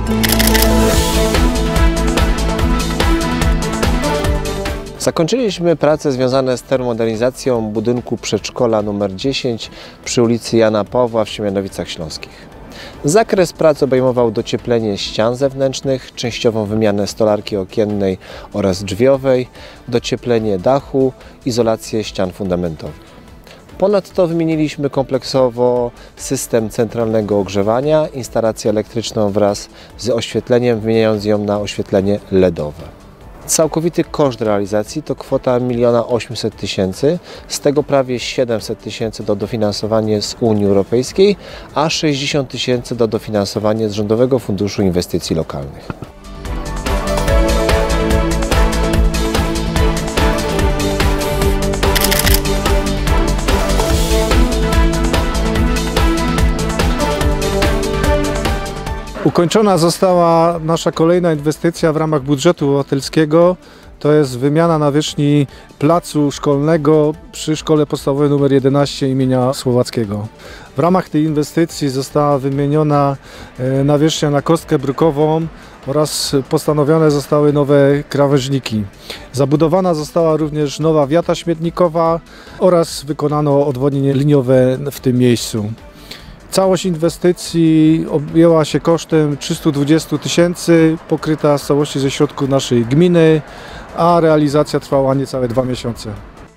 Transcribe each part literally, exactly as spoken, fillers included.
Zakończyliśmy prace związane z termomodernizacją budynku przedszkola numer dziesięć przy ulicy Jana Pawła w Siemianowicach Śląskich. Zakres prac obejmował docieplenie ścian zewnętrznych, częściową wymianę stolarki okiennej oraz drzwiowej, docieplenie dachu, izolację ścian fundamentowych. Ponadto wymieniliśmy kompleksowo system centralnego ogrzewania, instalację elektryczną wraz z oświetleniem, wymieniając ją na oświetlenie ledowe. Całkowity koszt realizacji to kwota jeden osiemset tysięcy, z tego prawie siedemset tysięcy do dofinansowania z Unii Europejskiej, a sześćdziesiąt tysięcy do dofinansowania z Rządowego Funduszu Inwestycji Lokalnych. Ukończona została nasza kolejna inwestycja w ramach budżetu obywatelskiego. To jest wymiana nawierzchni placu szkolnego przy Szkole Podstawowej nr jedenaście imienia Słowackiego. W ramach tej inwestycji została wymieniona nawierzchnia na kostkę brukową oraz postanowione zostały nowe krawężniki. Zabudowana została również nowa wiata śmietnikowa oraz wykonano odwodnienie liniowe w tym miejscu. Całość inwestycji objęła się kosztem trzystu dwudziestu tysięcy, pokryta z całości ze środków naszej gminy, a realizacja trwała niecałe dwa miesiące.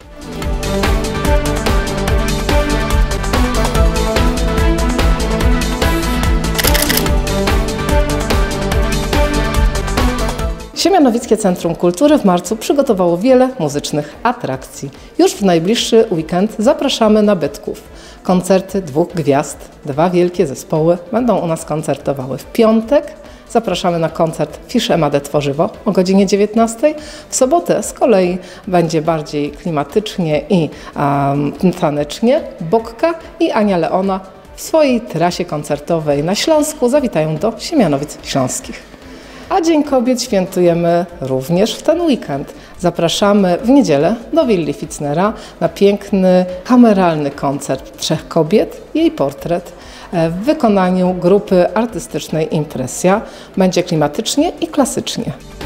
Siemianowickie Centrum Kultury w marcu przygotowało wiele muzycznych atrakcji. Już w najbliższy weekend zapraszamy na Bytków. Koncerty dwóch gwiazd, dwa wielkie zespoły będą u nas koncertowały w piątek. Zapraszamy na koncert Fisz Emadę Tworzywo o godzinie dziewiętnastej. W sobotę z kolei będzie bardziej klimatycznie i um, tanecznie. Bokka i Ania Leona w swojej trasie koncertowej na Śląsku zawitają do Siemianowic Śląskich. A Dzień Kobiet świętujemy również w ten weekend. Zapraszamy w niedzielę do willi Ficznera na piękny, kameralny koncert trzech kobiet, jej portret w wykonaniu grupy artystycznej Impresja. Będzie klimatycznie i klasycznie.